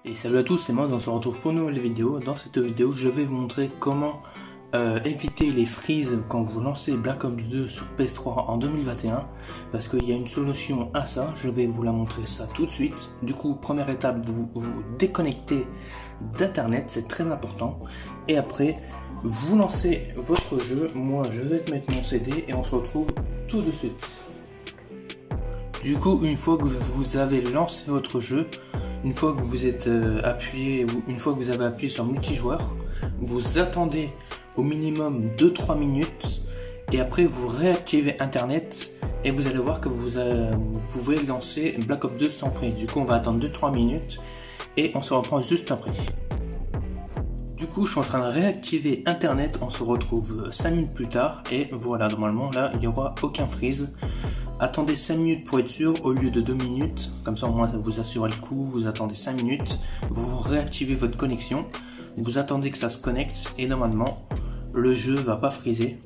Et salut à tous, c'est moi, on se retrouve pour une nouvelle vidéo. Dans cette vidéo, je vais vous montrer comment éviter les freezes quand vous lancez Black Ops 2 sur PS3 en 2021. Parce qu'il y a une solution à ça, je vais vous la montrer ça tout de suite. Du coup, première étape, vous vous déconnectez d'internet, c'est très important. Et après, vous lancez votre jeu. Moi, je vais te mettre mon CD et on se retrouve tout de suite. Du coup, une fois que vous avez lancé votre jeu, une fois que vous êtes appuyé, une fois que vous avez appuyé sur multijoueur, vous attendez au minimum 2-3 minutes et après vous réactivez internet et vous allez voir que vous pouvez lancer Black Ops 2 sans freeze. Du coup, on va attendre 2-3 minutes et on se reprend juste après. Du coup, je suis en train de réactiver internet, on se retrouve 5 minutes plus tard et voilà, normalement là, il n'y aura aucun freeze. Attendez 5 minutes pour être sûr au lieu de 2 minutes, comme ça au moins ça vous assure le coup. Vous attendez 5 minutes, vous réactivez votre connexion, vous attendez que ça se connecte et normalement le jeu va pas freezer.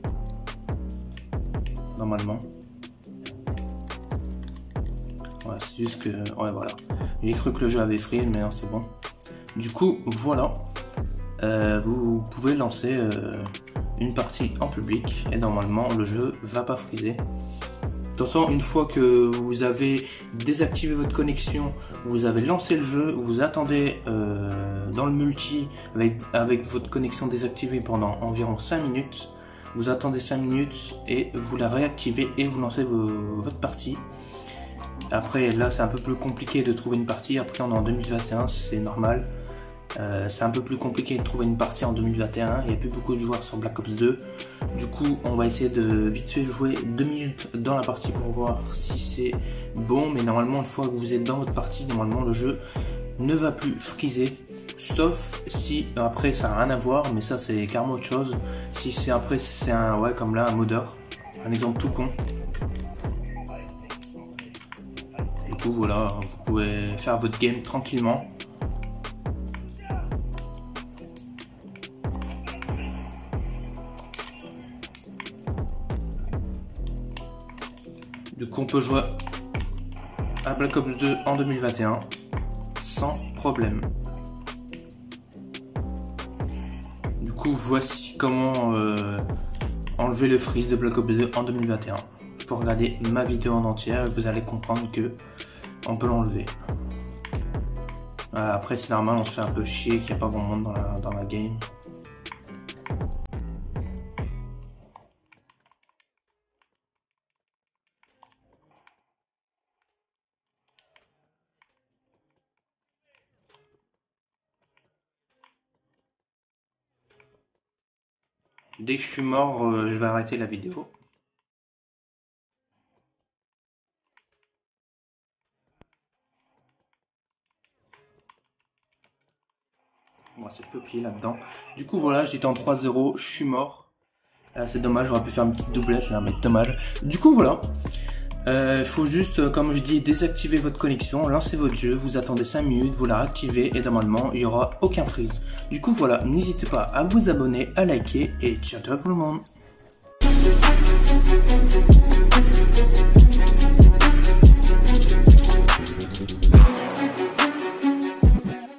Normalement. Ouais, c'est juste que... Ouais, voilà. J'ai cru que le jeu avait freeze, mais non, c'est bon. Du coup, voilà. Vous pouvez lancer une partie en public et normalement le jeu va pas freezer. De toute façon, une fois que vous avez désactivé votre connexion, vous avez lancé le jeu, vous attendez dans le multi avec votre connexion désactivée pendant environ 5 minutes. Vous attendez 5 minutes et vous la réactivez et vous lancez votre partie. Après, là, c'est un peu plus compliqué de trouver une partie. Après, on est en 2021, c'est normal. C'est un peu plus compliqué de trouver une partie en 2021, il n'y a plus beaucoup de joueurs sur Black Ops 2. Du coup, on va essayer de vite fait jouer 2 minutes dans la partie pour voir si c'est bon. Mais normalement, une fois que vous êtes dans votre partie, normalement le jeu ne va plus freezer. Sauf si, après ça n'a rien à voir, mais ça c'est carrément autre chose. Si c'est après, c'est un, ouais, comme là, un modeur. Un exemple tout con. Du coup, voilà, vous pouvez faire votre game tranquillement. Du coup, on peut jouer à Black Ops 2 en 2021 sans problème. Du coup, voici comment enlever le freeze de Black Ops 2 en 2021. Il faut regarder ma vidéo en entière et vous allez comprendre que on peut l'enlever. Après, c'est normal, on se fait un peu chier qu'il n'y a pas grand monde dans la game. Dès que je suis mort, je vais arrêter la vidéo. Bon, c'est peuplé là-dedans. Du coup, voilà, j'étais en 3-0, je suis mort. C'est dommage, j'aurais pu faire une petite doublette, mais dommage. Du coup, voilà. Il faut juste, comme je dis, désactiver votre connexion, lancer votre jeu, vous attendez 5 minutes, vous la réactivez et normalement, il n'y aura aucun freeze. Du coup, voilà, n'hésitez pas à vous abonner, à liker et ciao tout le monde.